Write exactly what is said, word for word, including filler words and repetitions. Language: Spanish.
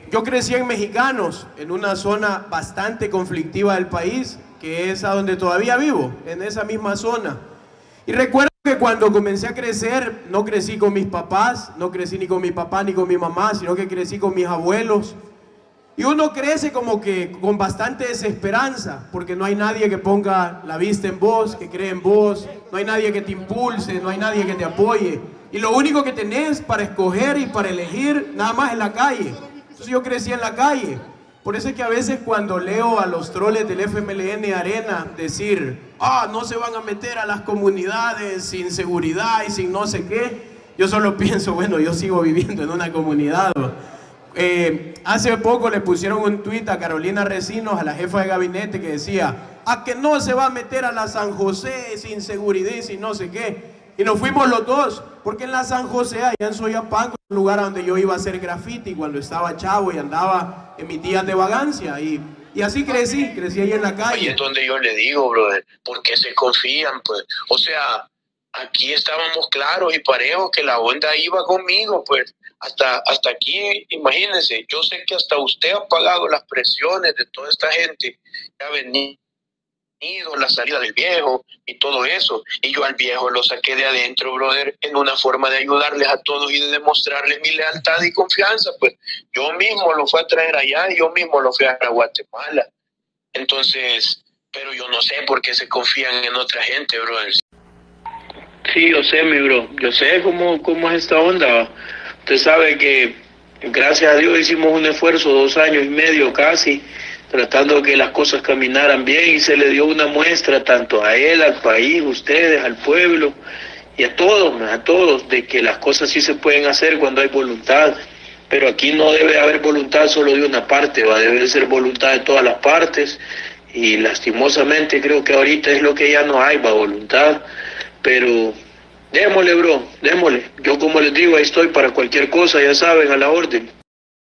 yo crecí en Mexicanos, en una zona bastante conflictiva del país, que es a donde todavía vivo, en esa misma zona. Y recuerdo que cuando comencé a crecer, no crecí con mis papás, no crecí ni con mi papá ni con mi mamá, sino que crecí con mis abuelos. Y uno crece como que con bastante desesperanza, porque no hay nadie que ponga la vista en vos, que cree en vos, no hay nadie que te impulse, no hay nadie que te apoye. Y lo único que tenés para escoger y para elegir, nada más es la calle. Entonces yo crecí en la calle. Por eso es que a veces cuando leo a los troles del F M L N Arena decir, ah, no se van a meter a las comunidades sin seguridad y sin no sé qué, yo solo pienso, bueno, yo sigo viviendo en una comunidad. Eh, hace poco le pusieron un tuit a Carolina Recinos, a la jefa de gabinete, que decía, a que no se va a meter a la San José sin seguridad y sin no sé qué. Y nos fuimos los dos, porque en la San José, allá en Soyapango, un lugar donde yo iba a hacer graffiti cuando estaba chavo y andaba en mis días de vagancia. Y, y así crecí, crecí ahí en la calle. Ahí es donde yo le digo, brother, ¿por qué se confían? Pues, o sea, aquí estábamos claros y parejos que la onda iba conmigo, pues. Hasta, hasta aquí, imagínense, yo sé que hasta usted ha pagado las presiones de toda esta gente que ha venido, la salida del viejo y todo eso, y yo al viejo lo saqué de adentro, brother, en una forma de ayudarles a todos y de demostrarles mi lealtad y confianza. Pues yo mismo lo fui a traer allá y yo mismo lo fui a Guatemala. Entonces, pero yo no sé por qué se confían en otra gente, brother. Sí, yo sé, mi bro, yo sé cómo, cómo es esta onda. Usted sabe que, gracias a Dios, hicimos un esfuerzo, dos años y medio casi, tratando de que las cosas caminaran bien, y se le dio una muestra tanto a él, al país, ustedes, al pueblo, y a todos, a todos, de que las cosas sí se pueden hacer cuando hay voluntad. Pero aquí no debe haber voluntad solo de una parte, va, debe ser voluntad de todas las partes, y lastimosamente creo que ahorita es lo que ya no hay, va, voluntad. Pero démosle, bro, démosle. Yo, como les digo, ahí estoy para cualquier cosa, ya saben, a la orden.